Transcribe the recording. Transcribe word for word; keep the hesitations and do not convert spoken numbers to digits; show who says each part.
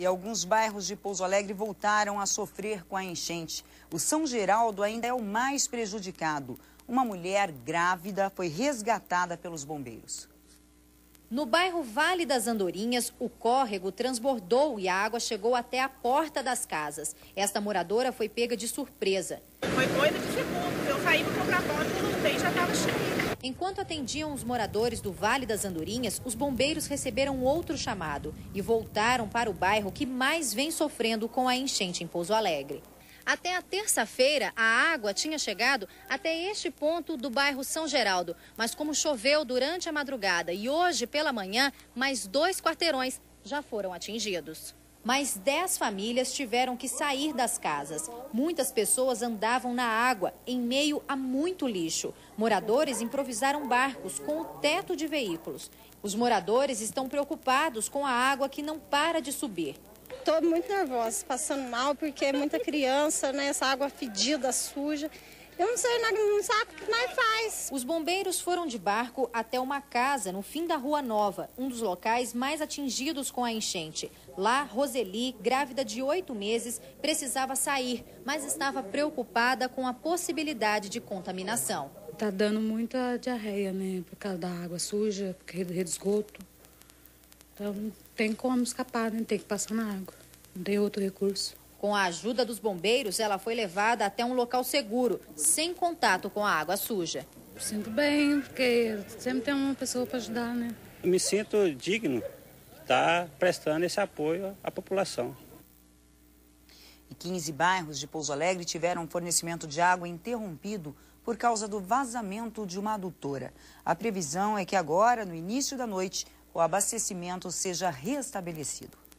Speaker 1: E alguns bairros de Pouso Alegre voltaram a sofrer com a enchente. O São Geraldo ainda é o mais prejudicado. Uma mulher grávida foi resgatada pelos bombeiros.
Speaker 2: No bairro Vale das Andorinhas, o córrego transbordou e a água chegou até a porta das casas. Esta moradora foi pega de surpresa.
Speaker 3: Foi coisa de segundo. Eu saí para comprar pão e quando voltei já estava cheio.
Speaker 2: Enquanto atendiam os moradores do Vale das Andorinhas, os bombeiros receberam outro chamado e voltaram para o bairro que mais vem sofrendo com a enchente em Pouso Alegre. Até a terça-feira, a água tinha chegado até este ponto do bairro São Geraldo, mas como choveu durante a madrugada e hoje pela manhã, mais dois quarteirões já foram atingidos. Mais dez famílias tiveram que sair das casas. Muitas pessoas andavam na água, em meio a muito lixo. Moradores improvisaram barcos com o teto de veículos. Os moradores estão preocupados com a água que não para de subir.
Speaker 4: Estou muito nervosa, passando mal, porque é muita criança, né? Essa água fedida, suja. Eu não sei, não sabe o que nós faz.
Speaker 2: Os bombeiros foram de barco até uma casa no fim da Rua Nova, um dos locais mais atingidos com a enchente. Lá, Roseli, grávida de oito meses, precisava sair, mas estava preocupada com a possibilidade de contaminação.
Speaker 5: Tá dando muita diarreia, né? Por causa da água suja, porque rede de esgoto. Então, não tem como escapar, né? Tem que passar na água. Não tem outro recurso.
Speaker 2: Com a ajuda dos bombeiros, ela foi levada até um local seguro, sem contato com a água suja.
Speaker 5: Sinto bem, porque sempre tem uma pessoa para ajudar, né?
Speaker 6: Eu me sinto digno de estar prestando esse apoio à população.
Speaker 1: E quinze bairros de Pouso Alegre tiveram fornecimento de água interrompido por causa do vazamento de uma adutora. A previsão é que agora, no início da noite, o abastecimento seja restabelecido.